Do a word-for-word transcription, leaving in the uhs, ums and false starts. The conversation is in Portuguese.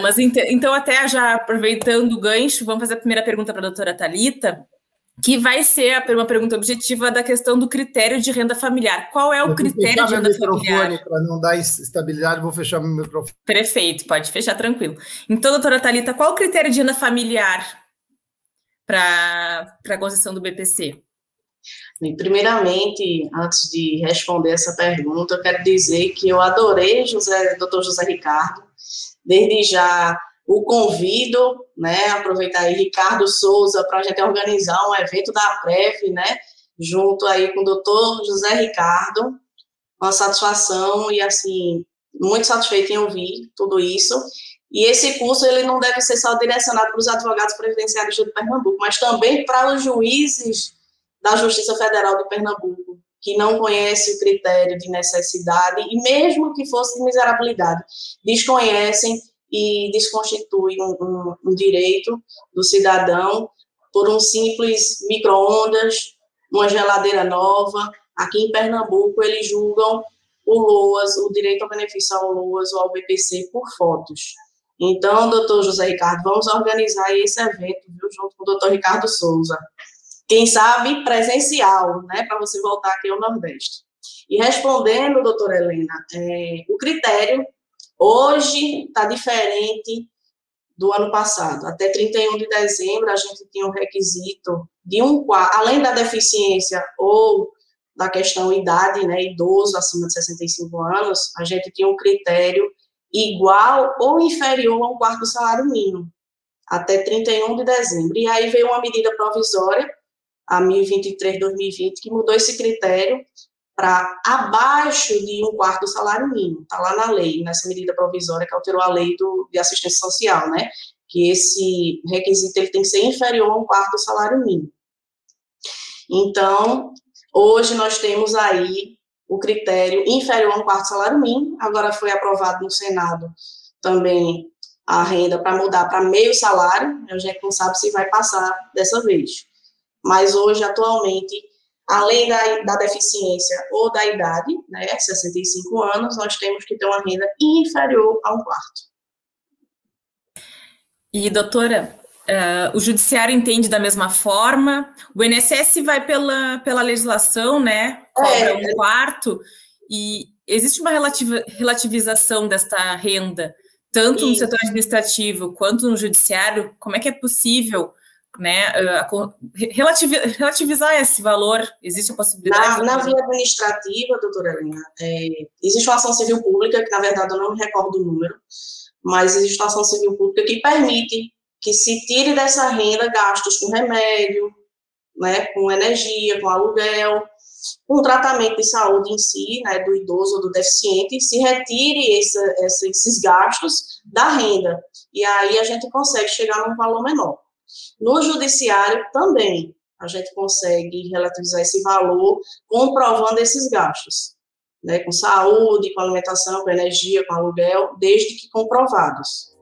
mas ent então até já aproveitando o gancho, vamos fazer a primeira pergunta para a doutora Thalita, que vai ser uma pergunta objetiva da questão do critério de renda familiar. Qual é o critério de renda familiar? Para não dar estabilidade, vou fechar meu microfone. Perfeito, pode fechar tranquilo. Então, doutora Thalita, qual o critério de renda familiar para a concessão do B P C? Bem, primeiramente, antes de responder essa pergunta, eu quero dizer que eu adorei José, doutor José Ricardo. Desde já o convido, né, aproveitar aí Ricardo Souza para a gente organizar um evento da APREV, né, junto aí com o doutor José Ricardo. Uma satisfação e, assim, muito satisfeito em ouvir tudo isso. E esse curso, ele não deve ser só direcionado para os advogados previdenciários de Pernambuco, mas também para os juízes da Justiça Federal de Pernambuco, que não conhecem o critério de necessidade, e mesmo que fosse de miserabilidade, desconhecem e desconstituem um, um, um direito do cidadão por um simples micro-ondas, uma geladeira nova. Aqui em Pernambuco, eles julgam o LOAS, o direito ao benefício ao LOAS ou ao B P C por fotos. Então, doutor José Ricardo, vamos organizar esse evento, viu, junto com o doutor Ricardo Souza. Quem sabe presencial, né, para você voltar aqui ao Nordeste. E respondendo, doutora Helena, é, o critério hoje está diferente do ano passado. Até trinta e um de dezembro, a gente tinha um requisito de um quarto, além da deficiência ou da questão idade, né, idoso acima de sessenta e cinco anos, a gente tinha um critério igual ou inferior a um quarto do salário mínimo, até trinta e um de dezembro. E aí veio uma medida provisória, a mil e vinte e três barra dois mil e vinte, que mudou esse critério para abaixo de um quarto do salário mínimo. Está lá na lei, nessa medida provisória que alterou a lei do, de assistência social, né? Que esse requisito ele tem que ser inferior a um quarto do salário mínimo. Então, hoje nós temos aí o critério inferior a um quarto do salário mínimo. Agora foi aprovado no Senado também a renda para mudar para meio salário. A gente não sabe se vai passar dessa vez. Mas hoje, atualmente, além da, da deficiência ou da idade, né, sessenta e cinco anos, nós temos que ter uma renda inferior a um quarto. E, doutora, uh, o judiciário entende da mesma forma? O I N S S vai pela, pela legislação, né, cobra é, um quarto, e existe uma relativa, relativização desta renda, tanto no setor administrativo quanto no judiciário. Como é que é possível, né, relativizar esse valor? Existe a possibilidade? Na, na via administrativa, doutora Helena, é, existe uma ação civil pública, que na verdade eu não me recordo o número, mas existe uma ação civil pública que permite que se tire dessa renda gastos com remédio, né, com energia, com aluguel, com tratamento de saúde em si, né, do idoso ou do deficiente, se retire esse, esse, esses gastos da renda, e aí a gente consegue chegar num valor menor. No judiciário também, a gente consegue relativizar esse valor comprovando esses gastos, né, com saúde, com alimentação, com energia, com aluguel, desde que comprovados.